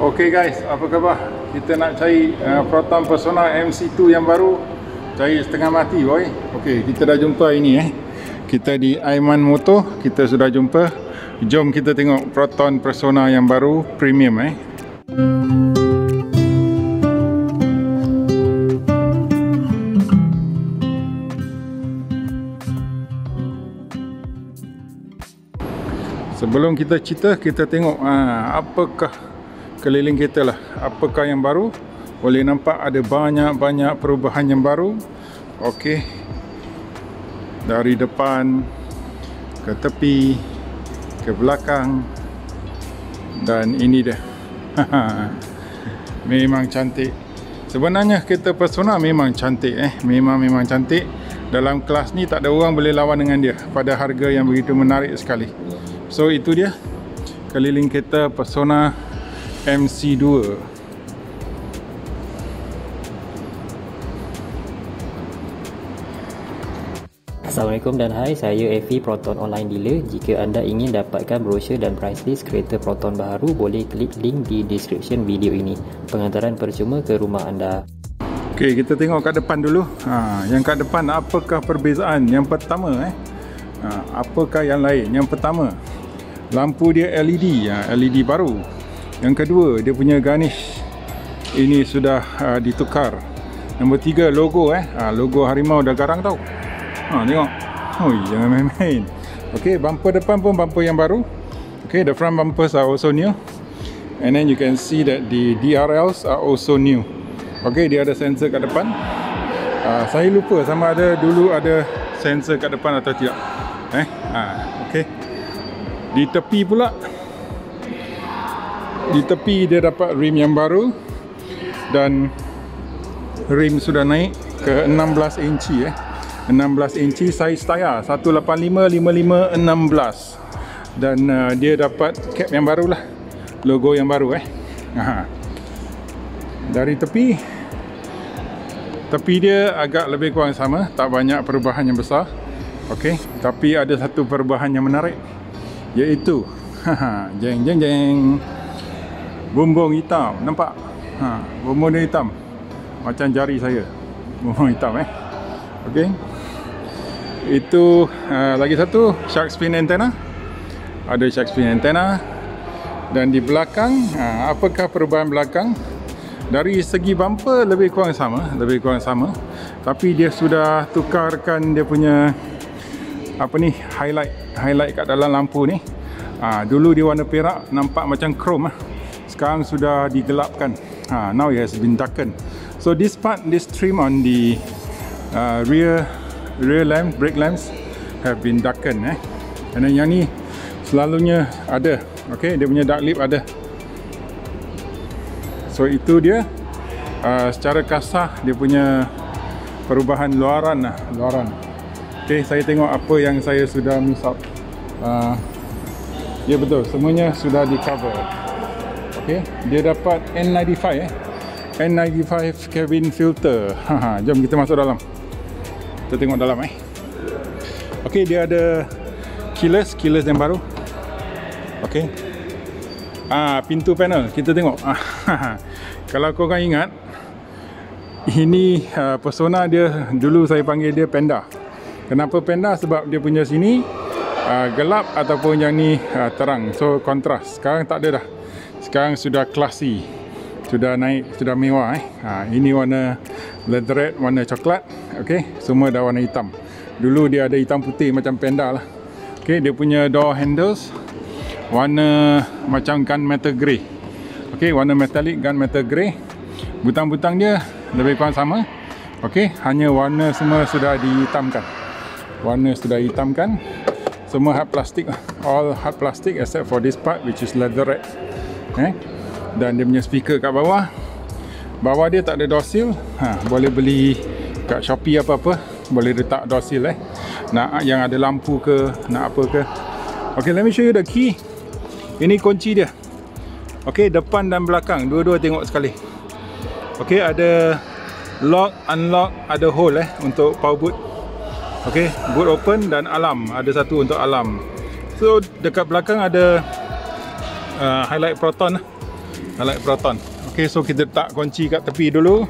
Okey guys, apa khabar? Kita nak cari Proton Persona MC2 yang baru. Cari setengah mati boy. Okey, kita dah jumpa ini Kita di Aiman Motor, kita sudah jumpa. Jom kita tengok Proton Persona yang baru premium Sebelum kita cerita, kita tengok apakah keliling kita lah, apakah yang baru. Boleh nampak ada banyak perubahan yang baru. Okey, dari depan ke tepi, ke belakang, dan ini dia. Memang cantik. Sebenarnya kereta Persona memang cantik memang cantik. Dalam kelas ni tak ada orang boleh lawan dengan dia pada harga yang begitu menarik sekali. So itu dia keliling kereta Persona MC2. Assalamualaikum dan hai, saya Effie, Proton Online Dealer. Jika anda ingin dapatkan brosur dan price list kereta Proton baru, boleh klik link di description video ini. Pengantaran percuma ke rumah anda. Okey, kita tengok kat depan dulu. Yang kat depan apakah perbezaan? Yang pertama apakah yang lain? Yang pertama, lampu dia LED, LED baru. Yang kedua, dia punya garnish ini sudah ditukar. Nombor 3, logo logo harimau dah garang tau. Tengok. Jangan main-main. Okey, bumper depan pun bumper yang baru. Okey, the front bumpers are also new. And then you can see that the DRLs are also new. Okey, dia ada sensor kat depan. Saya lupa sama ada dulu ada sensor kat depan atau tidak. Okey. Di tepi pula, di tepi dia dapat rim yang baru. Dan rim sudah naik ke 16 inci 16 inci saiz tayar 185, 55, 16. Dan dia dapat cap yang baru lah, logo yang baru Dari tepi dia agak lebih kurang sama, tak banyak perubahan yang besar. Okey, tapi ada satu perubahan yang menarik, iaitu jeng jeng jeng, bumbung hitam. Nampak? Bumbung dia hitam macam jari saya, bumbung hitam Okey, itu lagi satu shark fin antenna. Ada shark fin antenna. Dan di belakang, apakah perubahan belakang? Dari segi bumper lebih kurang sama, tapi dia sudah tukarkan dia punya highlight kat dalam lampu ni. Dulu dia warna perak, nampak macam chrome sekarang sudah digelapkan. Now it has been darkened. So this trim on the rear lamp, brake lamps have been darkened And then yang ni selalunya ada. Okay, dia punya dark lip ada. So itu dia secara kasar dia punya perubahan luaran. Okay, saya tengok apa yang saya sudah miss out. Ya betul, semuanya sudah di cover. Okay, dia dapat N95 N95 cabin filter. Jom kita masuk dalam. Kita tengok dalam Okay, dia ada keyless yang baru. Okay, pintu panel kita tengok. Kalau korang ingat, ini Persona dia dulu saya panggil dia Panda. Kenapa Panda? Sebab dia punya sini gelap ataupun yang ni terang, so kontras. Sekarang tak ada dah. Sekarang sudah classy, sudah naik, sudah mewah Ini warna leatherette, warna coklat. Okay, semua dah warna hitam. Dulu dia ada hitam putih macam Panda lah. Okay, dia punya door handles warna macam gunmetal grey. Okay, warna metallic gunmetal grey. Butang-butang dia lebih kurang sama. Okay, hanya warna semua sudah dihitamkan. Semua hard plastic, all hard plastic except for this part which is leatherette. Dan dia punya speaker kat bawah. Bawah dia tak ada door seal. Boleh beli kat Shopee apa-apa, boleh letak door seal nak yang ada lampu ke, nak apa ke. Okay, let me show you the key. Ini kunci dia. Okay, depan dan belakang dua-dua tengok sekali. Okay, ada lock, unlock, ada hole untuk power boot. Okay, boot open dan alarm, ada satu untuk alarm. So dekat belakang ada highlight Proton. I like Proton. Okay, so kita letak kunci kat tepi dulu.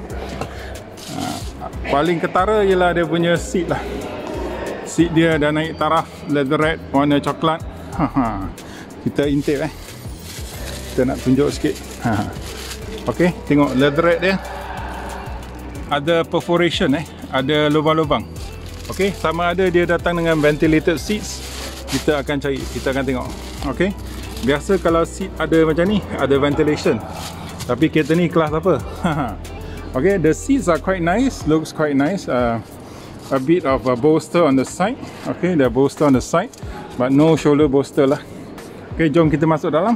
Paling ketara ialah dia punya seat lah. Seat dia dah naik taraf leatherette warna coklat. Kita intip kita nak tunjuk sikit. Okay, tengok leatherette dia ada perforation, ada lubang-lubang. Okay, sama ada dia datang dengan ventilated seats, kita akan cari, kita akan tengok. Okay, biasa kalau seat ada macam ni, ada ventilation, tapi kereta ni kelas apa? Okay, the seats are quite nice, looks quite nice. A bit of a bolster on the side. Okay, the bolster on the side, but no shoulder bolster lah. Okay, jom kita masuk dalam.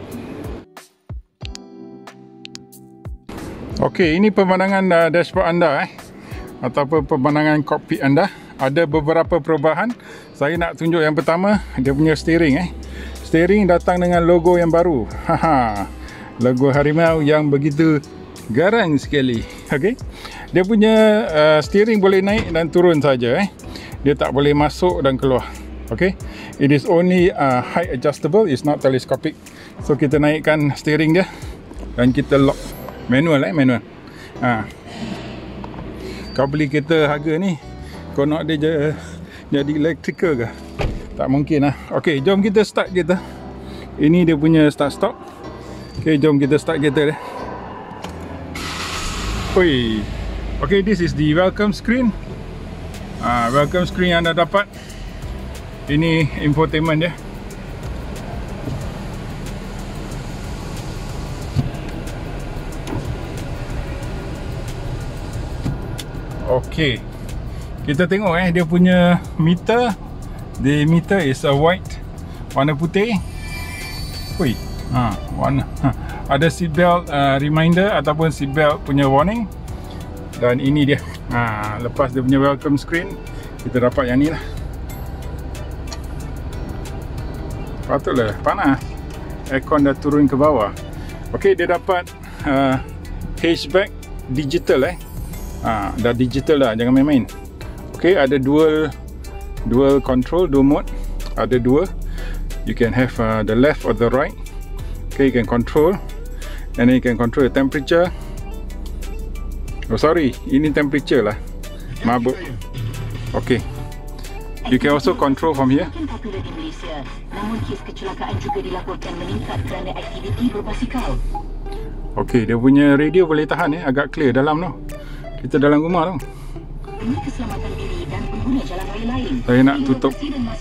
Okay, ini pemandangan dashboard anda ataupun pemandangan kokpit anda. Ada beberapa perubahan. Saya nak tunjuk yang pertama, dia punya steering. Steering datang dengan logo yang baru. Logo harimau yang begitu garang sekali. Okay, dia punya steering boleh naik dan turun saja. Dia tak boleh masuk dan keluar. Okay, it is only height adjustable, it's not telescopic. So kita naikkan steering dia dan kita lock. Manual manual. Kau beli kereta harga ni, kau nak dia jadi electrical ke? Tak mungkin lah. Okay, jom kita start kereta. Ini dia punya start stop. Okay, jom kita start kereta dia. Oi. Okay, this is the welcome screen. Welcome screen yang anda dapat. Ini infotainment dia. Okay, kita tengok dia punya meter. The meter is a white, warna putih. Oi, warna. Ada seatbelt reminder ataupun seatbelt punya warning. Dan ini dia. Lepas dia punya welcome screen, kita dapat yang ni lah. Patutlah panas. Aircon dah turun ke bawah. Okay, dia dapat hatchback digital dah digital dah, jangan main-main. Okay, ada dual control, dual mode. Ada dua. You can have the left or the right. Okay, you can control. And then you can control the temperature. Oh sorry, ini temperature lah. Mabuk. Okay, you can also control from here. Popular di Malaysia, namun kes kecelakaan juga dilaporkan meningkat kerana aktiviti berbasikal. Okay, dia punya radio boleh tahan agak clear dalam tu. Kita dalam rumah tu. Demi keselamatan diri dan pengguna jalan raya lain. Saya nak tutup.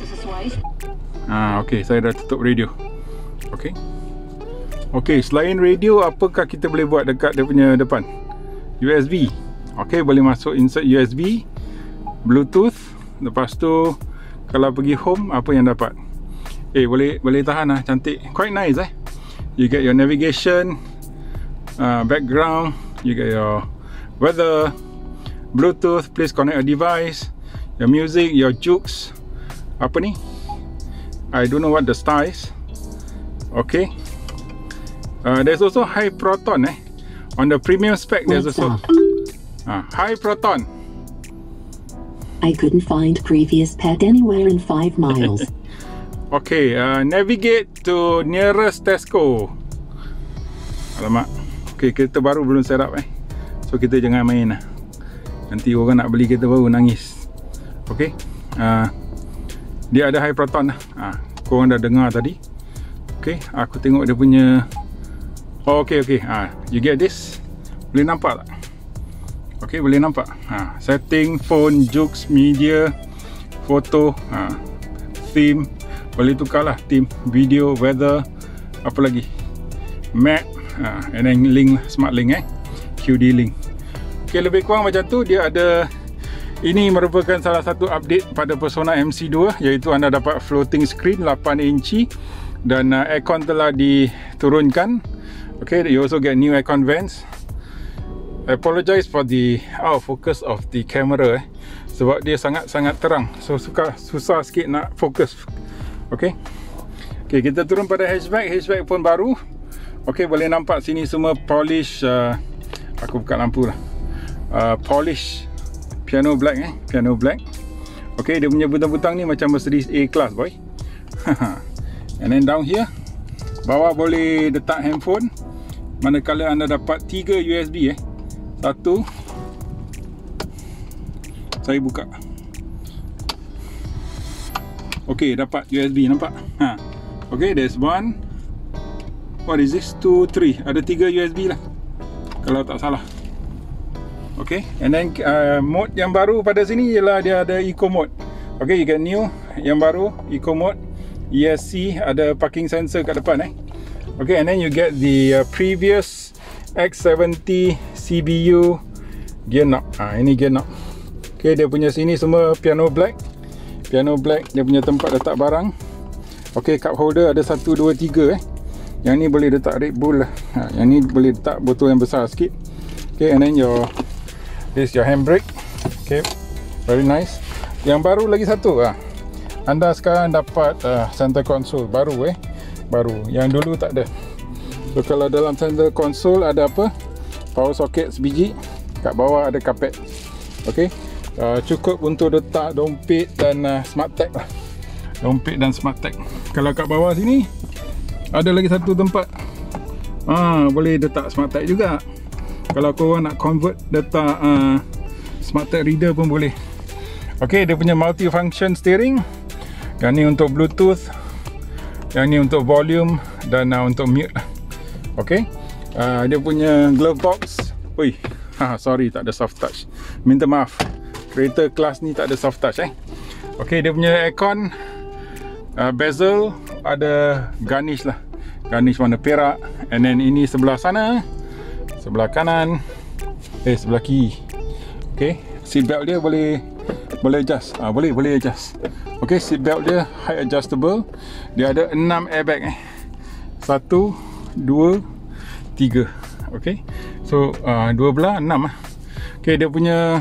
Okay, saya dah tutup radio. Okay. Okay, selain radio, apakah kita boleh buat dekat dia punya depan? USB. Okay, boleh masuk insert USB, Bluetooth. Lepas tu kalau pergi home, apa yang dapat? Boleh tahan lah, cantik. Quite nice You get your navigation, background, you get your weather, Bluetooth, please connect a device, your music, your jukes. Apa ni? I don't know what the star is. Okay. There's also high proton on the premium spec. There's also high proton. I couldn't find previous pet anywhere in 5 miles. Okay, navigate to nearest Tesco. Alamak. Okay, kereta baru belum set up so kita jangan main lah. Nanti orang nak beli kereta baru nangis. Okay, dia ada high proton lah. Korang dah dengar tadi. Okay, aku tengok dia punya. Okay. You get this. Boleh nampak tak? Okay, boleh nampak. Setting, phone, jokes, media, foto, theme. Boleh tukar lah theme, video, weather, apa lagi, map, and then link, smart link QD link. Okay, lebih kurang macam tu. Dia ada, ini merupakan salah satu update pada Persona MC2, iaitu anda dapat floating screen 8 inci dan aircon telah diturunkan. Okay, you also get new aircon vents. I apologize for the out of focus of the camera sebab dia sangat-sangat terang, so susah sikit nak fokus. Okay, kita turun pada hatchback. Hatchback pun baru. Okay, boleh nampak sini semua polish. Aku buka lampu lah. Polish piano black piano black. Okay, dia punya butang-butang ni macam Mercedes A-Class boy. And then down here, bawah boleh letak handphone. manakala anda dapat 3 USB Satu, saya buka. Okey, dapat USB, nampak? Okey, there's one. What is this? 2, 3. Ada 3 USB lah, kalau tak salah. Okey, and then mode yang baru pada sini ialah dia ada eco mode. Okey, you get new. Yang baru eco mode, ESC, ada parking sensor kat depan Okay, and then you get the previous X70 CBU gear knob. Ini gear knob. Okay, dia punya sini semua piano black. Piano black, dia punya tempat letak barang. Okay, cup holder ada 1, 2, 3 Yang ni boleh letak Red Bull lah. Yang ni boleh letak botol yang besar sikit. Okay, and then this your handbrake. Okay, very nice. Yang baru lagi satu anda sekarang dapat center console baru baru, yang dulu tak ada. So kalau dalam center console ada apa? Power socket sebiji, kat bawah ada kapet. Okey, cukup untuk letak dompet dan smart tag lah. Dompet dan smart tag. Kalau kat bawah sini ada lagi satu tempat, boleh letak smart tag juga. Kalau korang nak convert letak smart tag reader pun boleh. Okey, dia punya multi-function steering. Yang ni untuk Bluetooth, yang ni untuk volume dan untuk mute lah. Okey, dia punya glove box. Ui, sorry, tak ada soft touch. Minta maaf, kereta kelas ni tak ada soft touch Okey, dia punya aircon, bezel ada garnish lah, garnish warna perak. And then ini sebelah sana, sebelah kanan, sebelah kiri. Okey, seat belt dia boleh adjust. Boleh adjust. Okey, seat belt dia height adjustable. Dia ada 6 airbag 1, 2, 3. Okey, so 2 belah 6 Okey, dia punya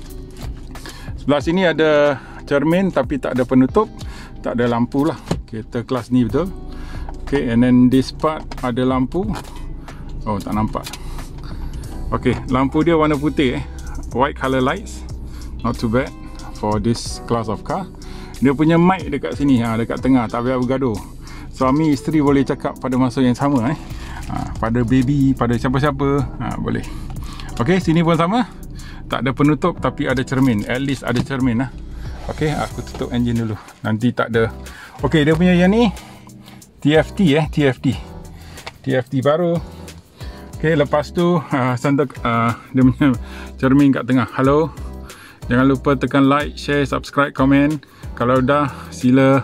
sebelah sini ada cermin tapi tak ada penutup, tak ada lampu lah. Kereta kelas ni betul. Okey, and then this part ada lampu. Oh, tak nampak. Okey, lampu dia warna putih white color lights. Not too bad for this class of car. Dia punya mic dekat sini, dekat tengah, tak payah bergaduh. Suami isteri boleh cakap pada masa yang sama pada baby, pada siapa-siapa, boleh. Okey, sini pun sama. Tak ada penutup tapi ada cermin. At least ada cermin Okey, aku tutup enjin dulu. Nanti tak ada. Okey, dia punya yang ni TFT TFT baru. Okey, lepas tu dia punya cermin kat tengah. Hello. Jangan lupa tekan like, share, subscribe, komen. Kalau dah, sila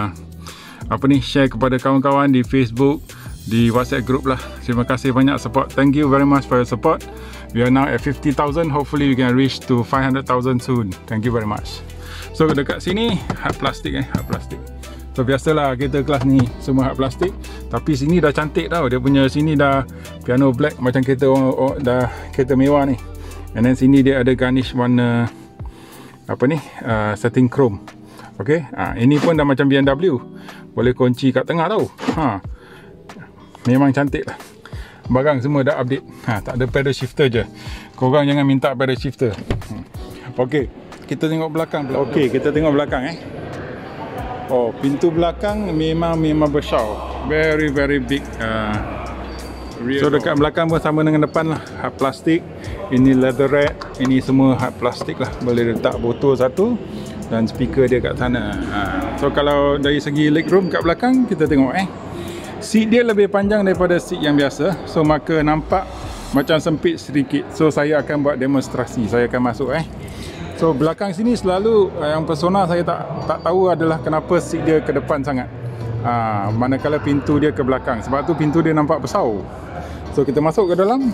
share kepada kawan-kawan di Facebook, di WhatsApp group lah. Terima kasih banyak support. Thank you very much for your support. We are now at 50,000. Hopefully we can reach to 500,000 soon. Thank you very much. So dekat sini hard plastik hard plastik. So biasalah kereta kelas ni semua hard plastik. Tapi sini dah cantik tau. Dia punya sini dah piano black macam kereta dah kereta mewah ni. And then sini dia ada garnish warna setting chrome. Okey, ini pun dah macam BMW. Boleh kunci kat tengah tau. Memang cantik lah. Barang semua dah update. Tak ada pedal shifter je. Korang jangan minta pedal shifter. Okey, kita tengok belakang. Okey, kita tengok belakang Oh, pintu belakang memang besar. Very big. So dekat belakang pun sama dengan depan lah. Hard plastik. Ini leatherette. Ini semua hard plastik lah. Boleh letak botol satu dan speaker dia kat sana. So kalau dari segi legroom kat belakang, kita tengok seat dia lebih panjang daripada seat yang biasa. So maka nampak macam sempit sedikit. So saya akan buat demonstrasi. Saya akan masuk So belakang sini selalu yang pesona saya tak tahu adalah kenapa seat dia ke depan sangat. Manakala pintu dia ke belakang. Sebab tu pintu dia nampak besar. So kita masuk ke dalam.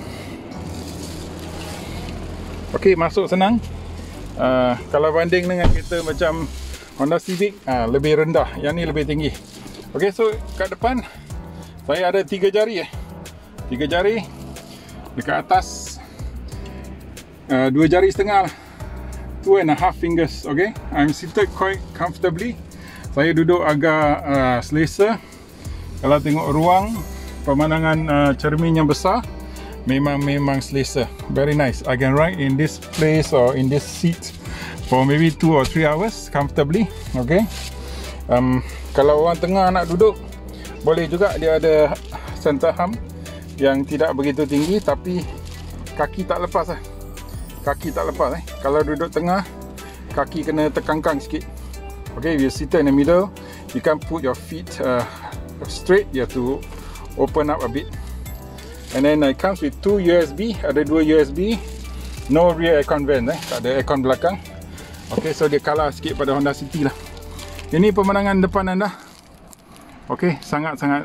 Okey, masuk senang. Kalau banding dengan kereta macam Honda Civic, lebih rendah. Yang ni lebih tinggi. Okey, so kat depan saya ada 3 jari 3 jari. Dekat atas 2 jari setengah 2.5 fingers. Okay, I'm seated quite comfortably. Saya duduk agak selesa. Kalau tengok ruang, pemandangan cermin yang besar, memang selesa. Very nice. I can ride in this place or in this seat for maybe 2 or 3 hours comfortably. Okay. Kalau orang tengah nak duduk, boleh juga. Dia ada center hump. yang tidak begitu tinggi, tapi kaki tak lepas lah. Kaki tak lepas Kalau duduk tengah, kaki kena tekangkang sikit. Okay, if you sit in the middle, you can't put your feet straight. You have to open up a bit. And then it comes with 2 USB. Ada 2 USB. No rear aircon vent tak ada aircon belakang. Okay, so dia kalah sikit pada Honda City lah. Ini pemandangan depan anda. Okay, sangat-sangat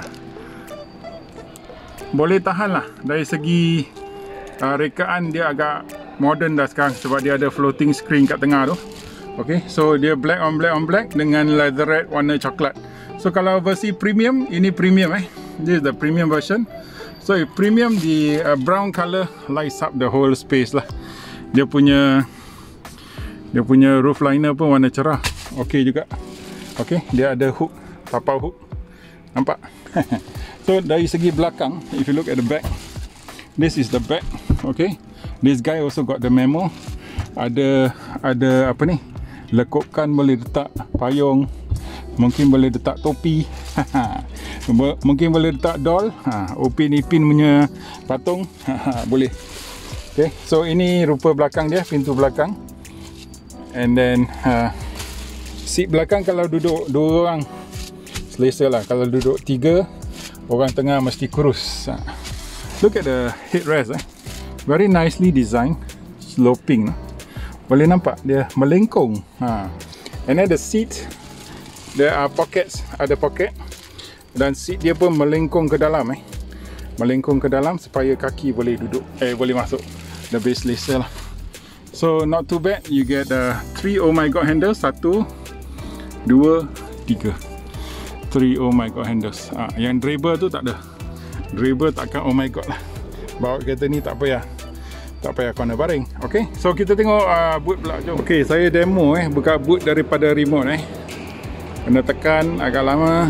boleh tahan lah. Dari segi rekaan dia agak modern dah sekarang, sebab dia ada floating screen kat tengah tu. Okay, so dia black on black dengan leatherette warna coklat. So kalau versi premium, ini premium this is the premium version. So if premium, the brown color lights up the whole space lah. Dia punya roof liner pun warna cerah. Okay juga. Okay, dia ada hook, tapau hook. Nampak? So dari segi belakang, if you look at the back, this is the back. Okay, this guy also got the memo. Ada apa ni? Lekukan boleh letak payung, mungkin boleh letak topi, mungkin boleh letak doll. Upin Ipin punya patung, boleh. Okay, so ini rupa belakang dia, pintu belakang. And then seat belakang kalau duduk 2 orang selesa lah. Kalau duduk 3 orang tengah mesti kurus. Look at the headrest very nicely designed, sloping. Boleh nampak dia melengkung. And then the seat, there are pockets, ada pocket. Dan seat dia pun melengkung ke dalam melengkung ke dalam supaya kaki boleh duduk, boleh masuk. Lebih selesa lah. So not too bad. You get 3 oh my god handles. 1, 2, 3. 3 oh my god handles. Yang driver tu tak ada. Driver takkan oh my god lah. Bawa kereta ni tak payah corner baring. Okay, so kita tengok boot pula. Jom. Okay, saya demo buka boot daripada remote kena tekan agak lama.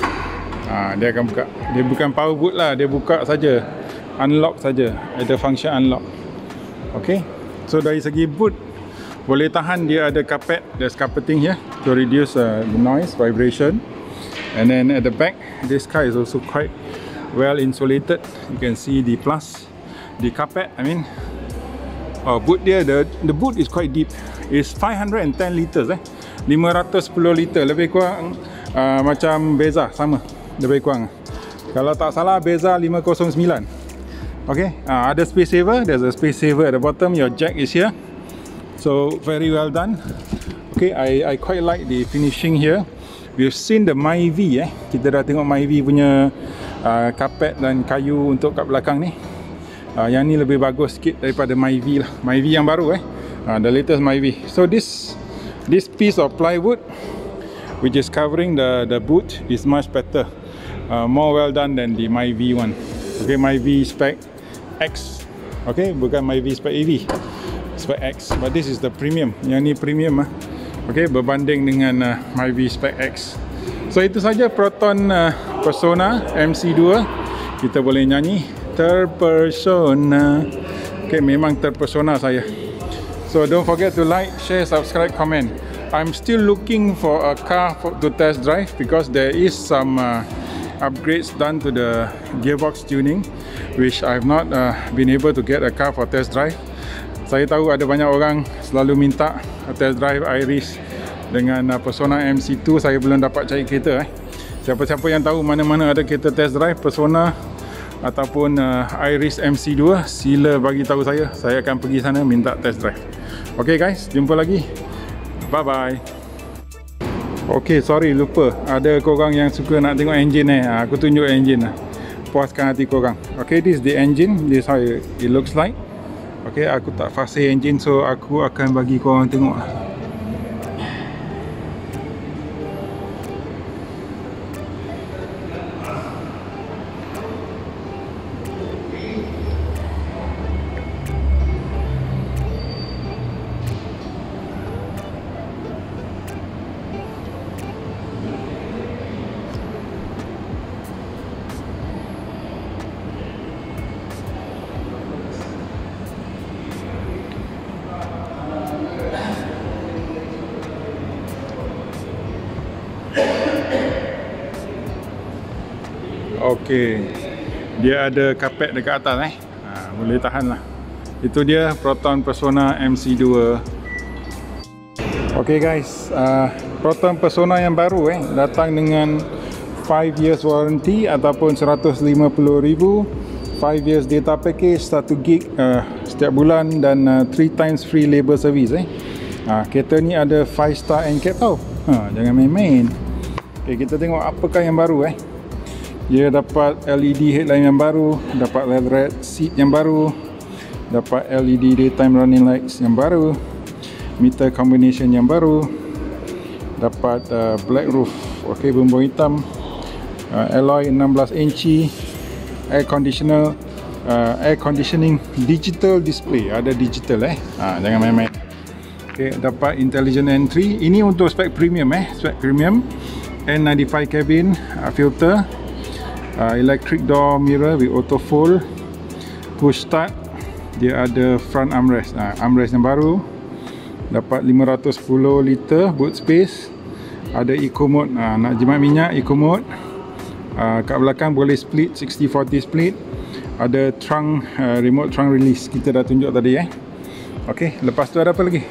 Dia akan buka. Dia bukan power boot lah, dia buka saja, unlock saja. Ada function unlock. Okay, so dari segi boot boleh tahan, dia ada carpet. There's carpeting here to reduce the noise, vibration. And then at the back, this car is also quite well insulated. You can see the plus, the carpet. I mean, boot dia, the boot is quite deep. It's 510 liters 510 liter, lebih kurang macam Beza, sama, lebih kurang. Kalau tak salah Beza 509. Okay, ada space saver. There's a space saver at the bottom. Your jack is here. So very well done. Okay, I quite like the finishing here. We've seen the Myvi kita dah tengok Myvi punya carpet dan kayu untuk kat belakang ni. Yang ni lebih bagus sikit daripada Myvi lah. Myvi yang baru the latest Myvi. So this piece of plywood which is covering the boot is much better, more well done than the Myvi one. Okay, Myvi spec X. Okay, bukan Myvi spec EV, spec X, but this is the premium. Yang ni premium okay, berbanding dengan Myvi spec X. So itu saja Proton Persona MC2. Kita boleh nyanyi terpersona. Okay, memang terpersona saya. So don't forget to like, share, subscribe, comment. I'm still looking for a car to test drive because there is some upgrades done to the gearbox tuning, which I've not been able to get a car for test drive. Saya tahu ada banyak orang selalu minta test drive Iris dengan Persona MC2. Saya belum dapat cari kereta. Siapa-siapa yang tahu mana-mana ada kereta test drive Persona ataupun Iris MC2, sila bagi tahu saya. Saya akan pergi sana minta test drive. Okay guys, jumpa lagi. Bye bye. Okay, sorry lupa. Ada korang yang suka nak tengok engine aku tunjuk engine puaskan hati korang. Okay, this is the engine. This is how it looks like. Okay, aku tak fasih engine, so aku akan bagi korang tengok. Okay, Dia ada kapet dekat atas boleh tahan lah. Itu dia Proton Persona MC2. Okay guys, Proton Persona yang baru datang dengan 5 years warranty ataupun 150,000, 5 years data package, 1 gig setiap bulan dan 3 times free labor service. Kereta ni ada 5 star NCAP tau. Jangan main-main. Okay, kita tengok apakah yang baru. Dia dapat LED headline yang baru, dapat leatherette seat yang baru, dapat LED daytime running lights yang baru, meter combination yang baru, dapat black roof, okay, bumbung hitam, alloy 16 inci, air conditioning digital display, ada digital jangan main-main. Okay, dapat intelligent entry. Ini untuk spek premium spek premium. N95 cabin, filter, electric door mirror with auto fold, push start. Dia ada front armrest, armrest yang baru. Dapat 510 liter boot space. Ada eco mode, nak jimat minyak eco mode. Kat belakang boleh split 60-40 split. Ada trunk, remote trunk release, kita dah tunjuk tadi. Ok, lepas tu ada apa lagi?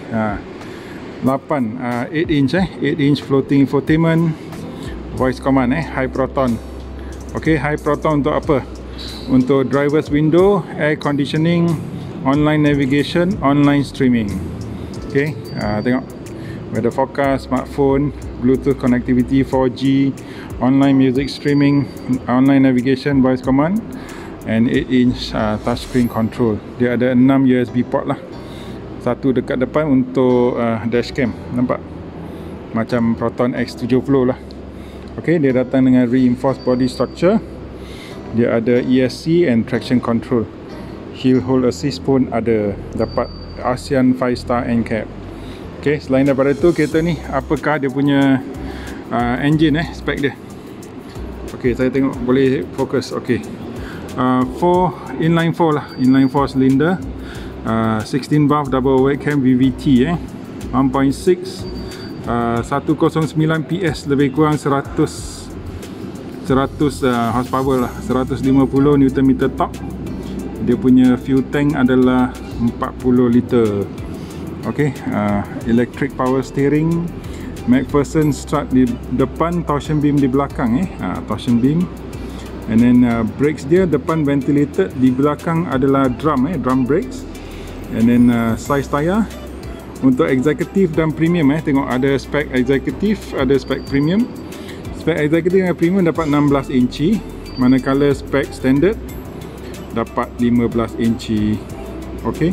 8 inch 8 inch floating infotainment, voice command high proton. Ok, high proton untuk apa? Untuk driver's window, air conditioning, online navigation, online streaming. Ok, tengok weather forecast, smartphone, bluetooth connectivity, 4G, online music streaming, online navigation, voice command, and 8 inch touchscreen control. Dia ada 6 USB port lah. Satu dekat depan untuk dashcam, nampak? Macam Proton X70 lah. Ok, dia datang dengan reinforced body structure. Dia ada ESC and traction control. Hill hold assist pun ada. Dapat ASEAN 5 star NCAP. Ok, selain daripada tu, kereta ni apakah dia punya engine spek dia. Ok, saya tengok boleh fokus. Ok, 4 inline 4 lah, inline 4 cylinder, 16 valve double wide cam VVT 1.6, 109 PS, lebih kurang 100 horsepower lah, 150 Nm torque. Dia punya fuel tank adalah 40 liter. Ok, electric power steering, McPherson strut di depan, torsion beam di belakang torsion beam. And then brakes dia depan ventilated, di belakang adalah drum drum brakes. And then size tayar untuk executive dan premium tengok ada spek executive, ada spek premium. Spek executive dan premium dapat 16 inci, manakala spek standard dapat 15 inci. Ok,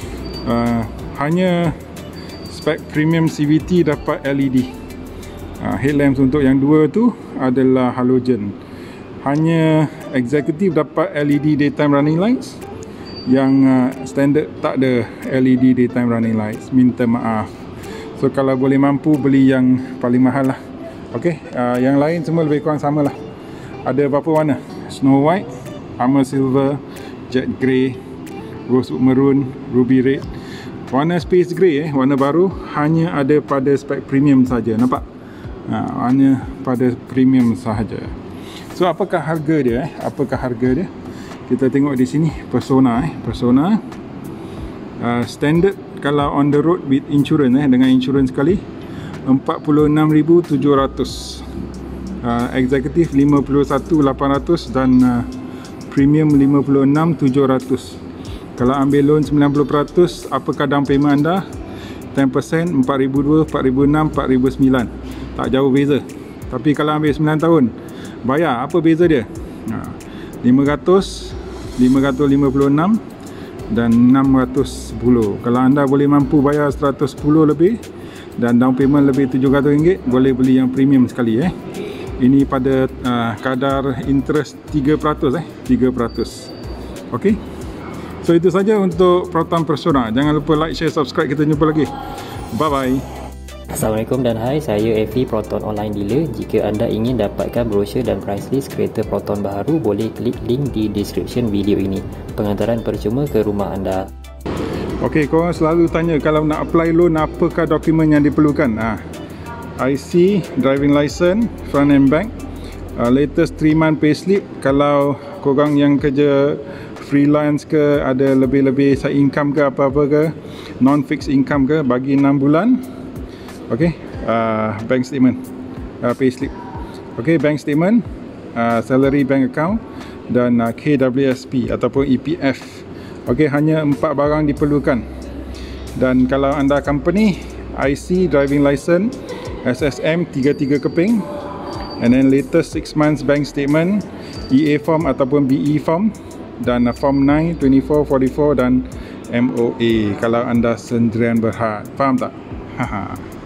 hanya spek premium CVT dapat LED. Headlamps untuk yang dua tu adalah halogen. Hanya executive dapat LED daytime running lights. Yang standard tak ada LED daytime running lights. Minta maaf. So kalau boleh mampu, beli yang paling mahal lah. Ok, yang lain semua lebih kurang sama lah. Ada berapa warna? Snow White, Armor Silver, Jet Grey, Rosewood Maroon, Ruby Red. Warna Space Grey warna baru, hanya ada pada spek premium saja. Nampak? Hanya pada premium sahaja. So apakah harga dia? Apakah harga dia? Kita tengok di sini Persona Persona standard kalau on the road with insurance dengan insurance sekali 46,700, executive 51,800 dan premium 56,700. Kalau ambil loan 90%, apakah down payment anda? 10%, 4,200, 4,600, 4,900. Tak jauh beza. Tapi kalau ambil 9 tahun, bayar, apa beza dia? 500, 556 dan 610. Kalau anda boleh mampu bayar 110 lebih dan down payment lebih RM700, boleh beli yang premium sekali Ini pada kadar interest 3%. 3%. Ok, so itu saja untuk Proton Persona. Jangan lupa like, share, subscribe. Kita jumpa lagi. Bye bye. Assalamualaikum dan hai, saya Effie, Proton Online Dealer. Jika anda ingin dapatkan brosur dan price list kereta Proton baharu, boleh klik link di description video ini. Pengantaran percuma ke rumah anda. Ok, korang selalu tanya kalau nak apply loan apakah dokumen yang diperlukan. IC, driving license, front and back, latest 3 month payslip. Kalau korang yang kerja freelance ke, ada lebih-lebih side income ke apa-apa ke, non fixed income ke, bagi 6 bulan. Okey, bank statement, payslip. Okey, bank statement, salary bank account dan KWSP ataupun EPF. Okey, hanya 4 barang diperlukan. Dan kalau anda company, IC, driving license, SSM 33 keping, and then latest 6 months bank statement, EA form ataupun BE form, dan form 9, 24, 44 dan MOA kalau anda sendirian berhad. Faham tak? Haha.